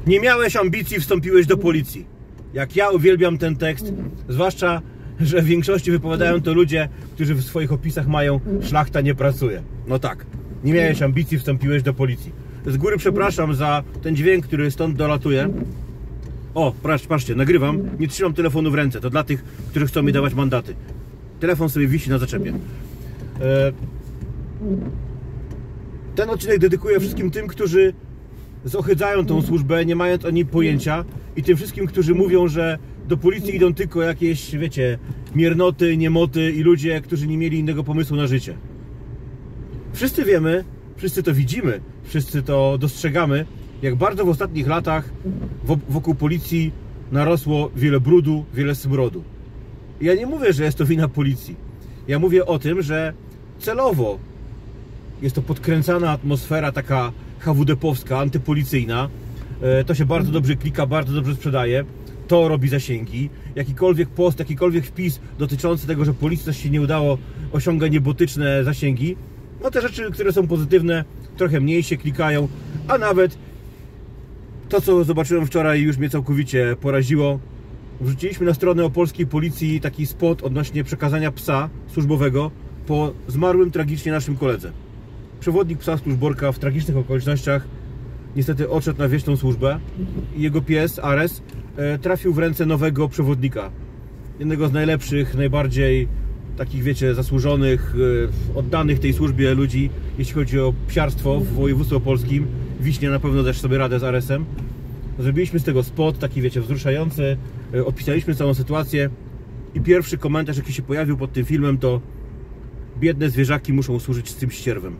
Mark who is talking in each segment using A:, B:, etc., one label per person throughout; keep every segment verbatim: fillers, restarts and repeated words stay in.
A: Nie miałeś ambicji, wstąpiłeś do policji. Jak ja uwielbiam ten tekst, zwłaszcza, że w większości wypowiadają to ludzie, którzy w swoich opisach mają szlachta nie pracuje. No tak, nie miałeś ambicji, wstąpiłeś do policji. Z góry przepraszam za ten dźwięk, który stąd dolatuje. O, patrz, patrzcie, nagrywam, nie trzymam telefonu w ręce, to dla tych, którzy chcą mi dawać mandaty. Telefon sobie wisi na zaczepie. Ten odcinek dedykuję wszystkim tym, którzy zohydzają tą służbę, nie mając o niej pojęcia, i tym wszystkim, którzy mówią, że do policji idą tylko jakieś, wiecie, miernoty, niemoty i ludzie, którzy nie mieli innego pomysłu na życie. Wszyscy wiemy, wszyscy to widzimy, wszyscy to dostrzegamy, jak bardzo w ostatnich latach wokół policji narosło wiele brudu, wiele smrodu. Ja nie mówię, że jest to wina policji. Ja mówię o tym, że celowo jest to podkręcana atmosfera taka ha wu de-powska, antypolicyjna. To się bardzo dobrze klika, bardzo dobrze sprzedaje. To robi zasięgi. Jakikolwiek post, jakikolwiek wpis dotyczący tego, że policji coś się nie udało, osiąga niebotyczne zasięgi. No te rzeczy, które są pozytywne, trochę mniej się klikają, a nawet to, co zobaczyłem wczoraj, już mnie całkowicie poraziło. Wrzuciliśmy na stronę opolskiej policji taki spot odnośnie przekazania psa służbowego po zmarłym tragicznie naszym koledze. Przewodnik psa służborka w tragicznych okolicznościach niestety odszedł na wieczną służbę i jego pies, Ares, trafił w ręce nowego przewodnika. Jednego z najlepszych, najbardziej takich, wiecie, zasłużonych, oddanych tej służbie ludzi, jeśli chodzi o psiarstwo w województwie opolskim. Wiśnie na pewno też sobie radę z Aresem. Zrobiliśmy z tego spot, taki, wiecie, wzruszający, opisaliśmy całą sytuację i pierwszy komentarz, jaki się pojawił pod tym filmem, to: biedne zwierzaki muszą służyć z tym ścierwem.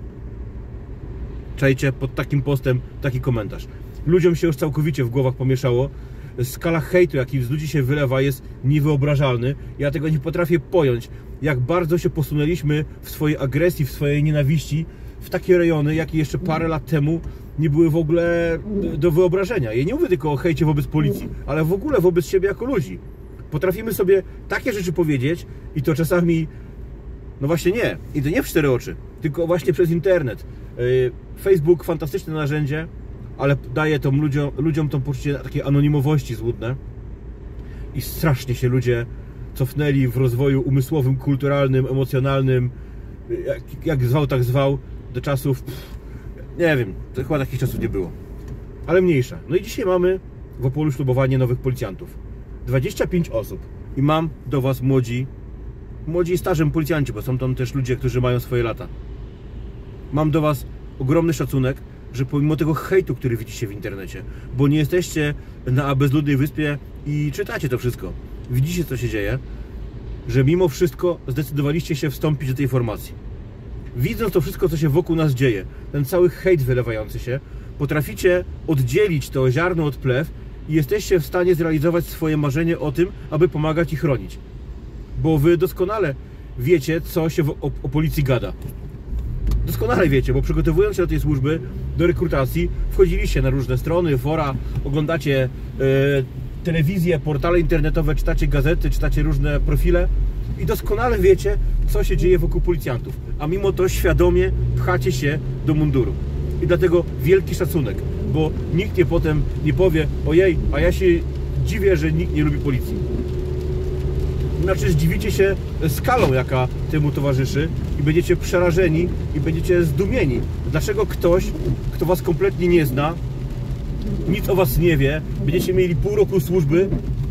A: Czajcie, pod takim postem taki komentarz. Ludziom się już całkowicie w głowach pomieszało. Skala hejtu, jaki z ludzi się wylewa, jest niewyobrażalny. Ja tego nie potrafię pojąć, jak bardzo się posunęliśmy w swojej agresji, w swojej nienawiści w takie rejony, jakie jeszcze parę lat temu nie były w ogóle do wyobrażenia. Ja nie mówię tylko o hejcie wobec policji, ale w ogóle wobec siebie jako ludzi. Potrafimy sobie takie rzeczy powiedzieć i to czasami, no właśnie nie, i to nie w cztery oczy, tylko właśnie przez internet. Facebook, fantastyczne narzędzie, ale daje to ludziom, ludziom tą poczucie takiej anonimowości złudne i strasznie się ludzie cofnęli w rozwoju umysłowym, kulturalnym, emocjonalnym, jak, jak zwał, tak zwał, do czasów, pff, nie wiem, to chyba takich czasów nie było, ale mniejsza. No i dzisiaj mamy w Opolu ślubowanie nowych policjantów. dwadzieścia pięć osób i mam do was młodzi, młodzi i starzy policjanci, bo są tam też ludzie, którzy mają swoje lata. Mam do was ogromny szacunek, że pomimo tego hejtu, który widzicie w internecie, bo nie jesteście na bezludnej wyspie i czytacie to wszystko, widzicie, co się dzieje, że mimo wszystko zdecydowaliście się wstąpić do tej formacji. Widząc to wszystko, co się wokół nas dzieje, ten cały hejt wylewający się, potraficie oddzielić to ziarno od plew i jesteście w stanie zrealizować swoje marzenie o tym, aby pomagać i chronić. Bo wy doskonale wiecie, co się o, o policji gada. Doskonale wiecie, bo przygotowując się do tej służby, do rekrutacji, wchodziliście na różne strony, fora, oglądacie e, telewizję, portale internetowe, czytacie gazety, czytacie różne profile i doskonale wiecie, co się dzieje wokół policjantów, a mimo to świadomie pchacie się do munduru. I dlatego wielki szacunek, bo nikt nie potem nie powie: ojej, a ja się dziwię, że nikt nie lubi policji. Znaczy zdziwicie się skalą, jaka temu towarzyszy i będziecie przerażeni i będziecie zdumieni. Dlaczego ktoś, kto was kompletnie nie zna, nic o was nie wie, będziecie mieli pół roku służby,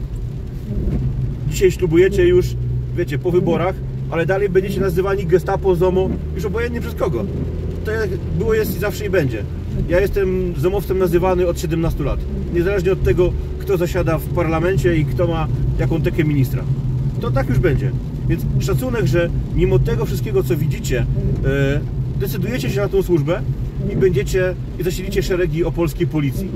A: dzisiaj ślubujecie już, wiecie, po wyborach, ale dalej będziecie nazywani Gestapo, ZOMO, już obojętnie przez kogo. To jak było, jest i zawsze i będzie. Ja jestem zomowcem nazywany od siedemnastu lat. Niezależnie od tego, kto zasiada w parlamencie i kto ma jaką tekę ministra. To tak już będzie. Więc szacunek, że mimo tego wszystkiego, co widzicie, yy, decydujecie się na tą służbę i będziecie, i zasilicie szeregi opolskiej policji.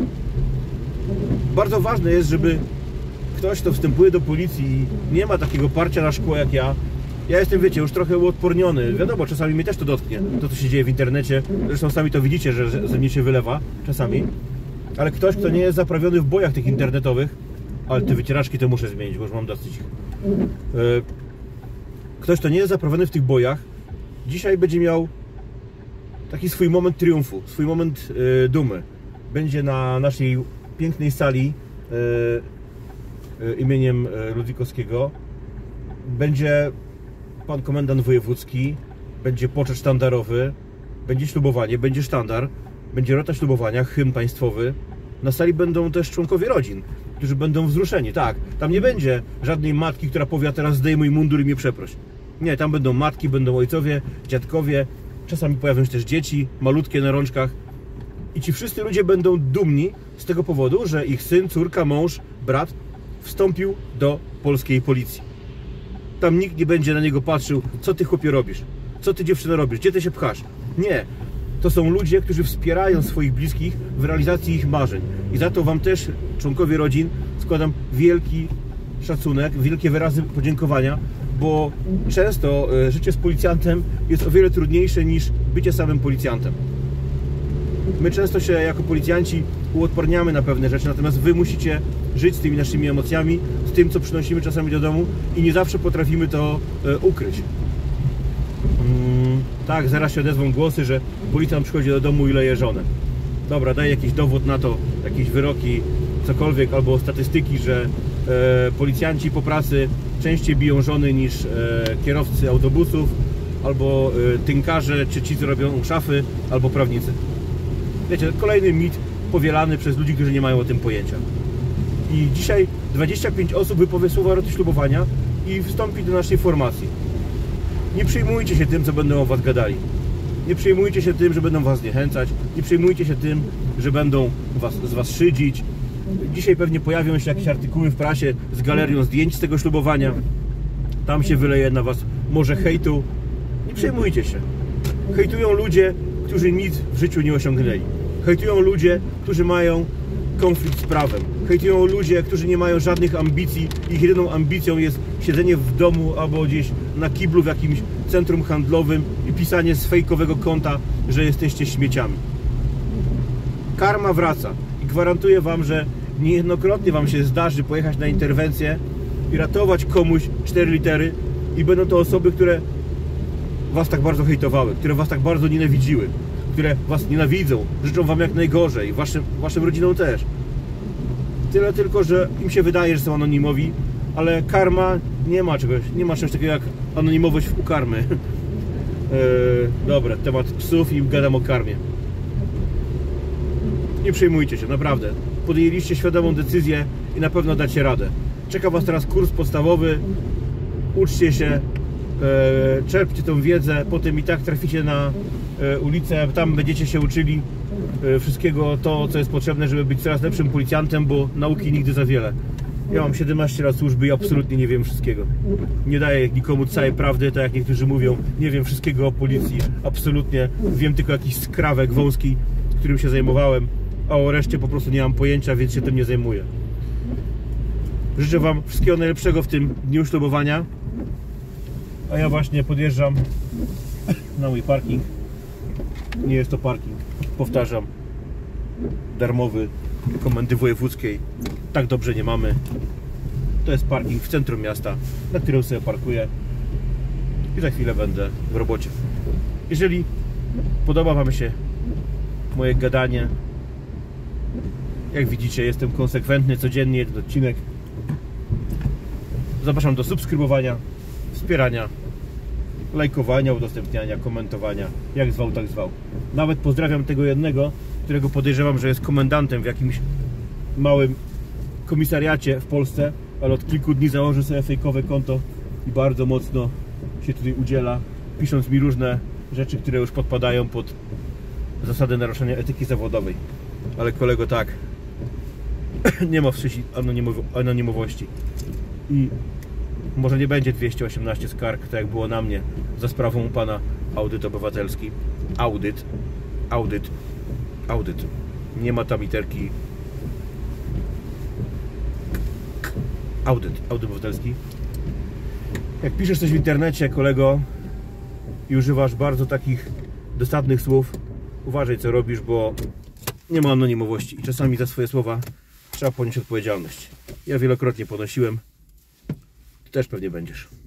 A: Bardzo ważne jest, żeby ktoś, kto wstępuje do policji i nie ma takiego parcia na szkło jak ja. Ja jestem, wiecie, już trochę uodporniony. Wiadomo, czasami mnie też to dotknie, to co się dzieje w internecie. Zresztą sami to widzicie, że ze mnie się wylewa czasami. Ale ktoś, kto nie jest zaprawiony w bojach tych internetowych, ale te wycieraczki to muszę zmienić, bo już mam dosyć. Ktoś, kto nie jest zaprawiony w tych bojach, dzisiaj będzie miał taki swój moment triumfu, swój moment dumy. Będzie na naszej pięknej sali e, e, imieniem Ludwikowskiego będzie pan komendant wojewódzki, będzie poczet sztandarowy, będzie ślubowanie, będzie sztandar, będzie rota ślubowania, hymn państwowy. Na sali będą też członkowie rodzin, którzy będą wzruszeni. Tak, tam nie będzie żadnej matki, która powie: a teraz zdejmuj mundur i mnie przeproś. Nie, tam będą matki, będą ojcowie, dziadkowie, czasami pojawią się też dzieci, malutkie na rączkach. I ci wszyscy ludzie będą dumni z tego powodu, że ich syn, córka, mąż, brat wstąpił do polskiej policji. Tam nikt nie będzie na niego patrzył: co ty, chłopie, robisz? Co ty, dziewczyno, robisz? Gdzie ty się pchasz? Nie. To są ludzie, którzy wspierają swoich bliskich w realizacji ich marzeń. I za to wam też, członkowie rodzin, składam wielki szacunek, wielkie wyrazy podziękowania, bo często życie z policjantem jest o wiele trudniejsze niż bycie samym policjantem. My często się jako policjanci uodparniamy na pewne rzeczy, natomiast wy musicie żyć z tymi naszymi emocjami, z tym, co przynosimy czasami do domu, i nie zawsze potrafimy to ukryć. Hmm, tak, zaraz się odezwą głosy, że policjant przychodzi do domu i leje żonę. Dobra, daj jakiś dowód na to, jakieś wyroki, cokolwiek, albo statystyki, że e, policjanci po pracy częściej biją żony niż e, kierowcy autobusów, albo e, tynkarze, czy ci, co robią szafy, albo prawnicy. Wiecie, kolejny mit powielany przez ludzi, którzy nie mają o tym pojęcia. I dzisiaj dwadzieścia pięć osób wypowie słowa roty ślubowania i wstąpi do naszej formacji. Nie przejmujcie się tym, co będą o was gadali. Nie przejmujcie się tym, że będą was zniechęcać. Nie przejmujcie się tym, że będą was, z was szydzić. Dzisiaj pewnie pojawią się jakieś artykuły w prasie z galerią zdjęć z tego ślubowania. Tam się wyleje na was morze hejtu. Nie przejmujcie się. Hejtują ludzie, którzy nic w życiu nie osiągnęli. Hejtują ludzie, którzy mają konflikt z prawem. Hejtują ludzie, którzy nie mają żadnych ambicji. Ich jedyną ambicją jest siedzenie w domu albo gdzieś na kiblu w jakimś centrum handlowym i pisanie z fejkowego konta, że jesteście śmieciami. Karma wraca i gwarantuję wam, że niejednokrotnie wam się zdarzy pojechać na interwencję i ratować komuś cztery litery, i będą to osoby, które was tak bardzo hejtowały, które was tak bardzo nienawidziły, które was nienawidzą, życzą wam jak najgorzej, waszym, waszym rodzinom też. Tyle tylko, że im się wydaje, że są anonimowi, ale karma nie ma czegoś, nie ma czegoś takiego jak anonimowość u karmy. Eee, dobra, temat psów i gadam o karmie. Nie przejmujcie się, naprawdę. Podjęliście świadomą decyzję i na pewno dacie radę. Czeka was teraz kurs podstawowy, uczcie się, e, czerpcie tą wiedzę, potem i tak traficie na e, ulicę, tam będziecie się uczyli e, wszystkiego to, co jest potrzebne, żeby być coraz lepszym policjantem, bo nauki nigdy za wiele. Ja mam siedemnaście lat służby i absolutnie nie wiem wszystkiego. Nie daję nikomu całej prawdy, tak jak niektórzy mówią. Nie wiem wszystkiego o policji, absolutnie. Wiem tylko jakiś skrawek wąski, którym się zajmowałem, a o reszcie po prostu nie mam pojęcia, więc się tym nie zajmuję. Życzę wam wszystkiego najlepszego w tym dniu ślubowania. A ja właśnie podjeżdżam na mój parking. Nie jest to parking, powtarzam, darmowy komendy wojewódzkiej. Tak dobrze nie mamy. To jest parking w centrum miasta, na którym sobie parkuję i za chwilę będę w robocie. Jeżeli podoba wam się moje gadanie, jak widzicie, jestem konsekwentny, codziennie jeden odcinek. Zapraszam do subskrybowania, wspierania, lajkowania, udostępniania, komentowania. Jak zwał, tak zwał. Nawet pozdrawiam tego jednego, którego podejrzewam, że jest komendantem w jakimś małym komisariacie w Polsce, ale od kilku dni założył sobie fejkowe konto i bardzo mocno się tutaj udziela, pisząc mi różne rzeczy, które już podpadają pod zasadę naruszenia etyki zawodowej. Ale kolego, tak, nie ma w sieci anonimowości i może nie będzie dwieście osiemnaście skarg, tak jak było na mnie za sprawą pana audyt obywatelski. Audyt, audyt, audyt. Nie ma tam literki. Audyt, audyt obywatelski. Jak piszesz coś w internecie, kolego, i używasz bardzo takich dosadnych słów, uważaj, co robisz, bo nie ma anonimowości i czasami za swoje słowa trzeba ponieść odpowiedzialność. Ja wielokrotnie ponosiłem, ty też pewnie będziesz.